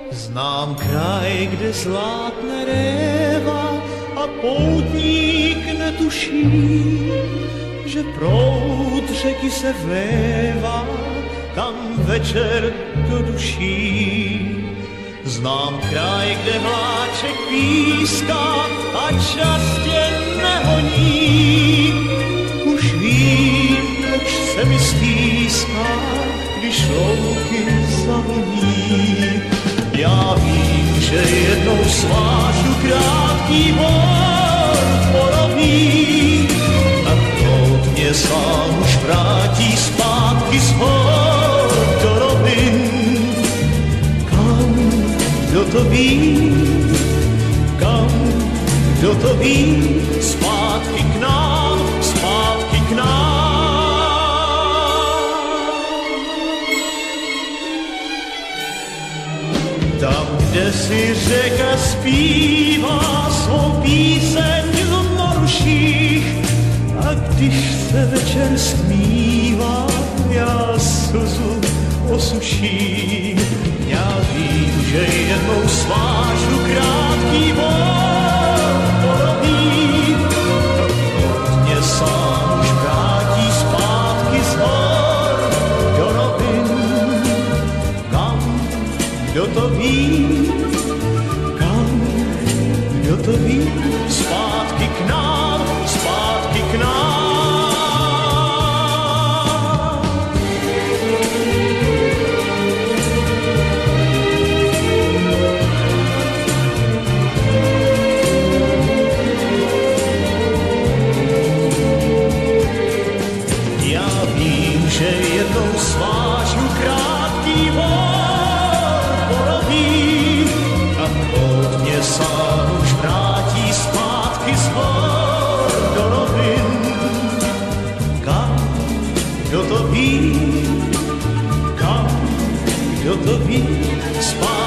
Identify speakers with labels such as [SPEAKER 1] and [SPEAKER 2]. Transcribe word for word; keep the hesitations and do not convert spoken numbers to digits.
[SPEAKER 1] Znám kraj, kde zlátne réva a poutník netuší, že proud řeky se vlévá, tam večer do duší. Znám kraj, kde vláček píská a čas tě nehoní. Už vím, proč se mi stýská, když louky zavoní. Já vím, že jednou svážu krátký bor porový, a proud mě sám už vrátí zpátky z hor do rovin. Kam, kdo to ví, kam, kdo to ví, zpátky k nám, zpátky k nám. Tam, kde si řeka zpívá svou píseň v moruších, a když se večer stmívá, já slzu osuším. Já vím, že jednou svážu krátký bor porový, a proud mě sám už vrátí zpátky z hor do rovin. Kam, kdo to ví, kam, kdo to ví, zpátky k nám, zpátky k nám. Já vím, že jednou svážu krátký bor porový, a proud mě sám už vrátí zpátky z hor do rovin. Kam, kdo to ví, kam, kdo to ví, zpátky